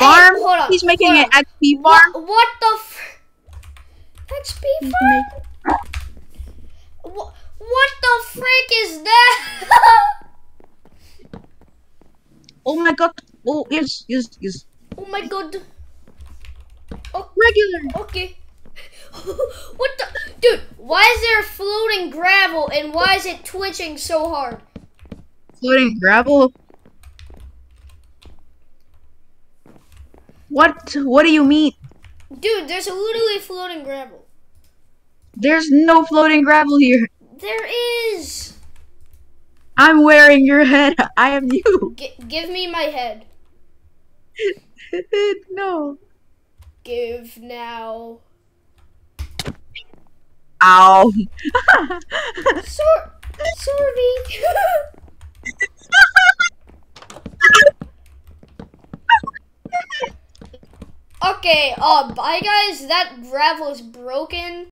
farm. Hold on. He's making an on. XP farm. What the XP farm? What the frick is that? Oh my god. Oh, yes. Oh my god. Oh, Regular. okay. What the? Dude, why is there floating gravel and why is it twitching so hard? Floating gravel? What do you mean? Dude, there's literally floating gravel. There's no floating gravel here. There is. I'm wearing your head. I am you. Give me my head. No. Give now. Ow. Sorry. Okay, bye guys. That gravel is broken.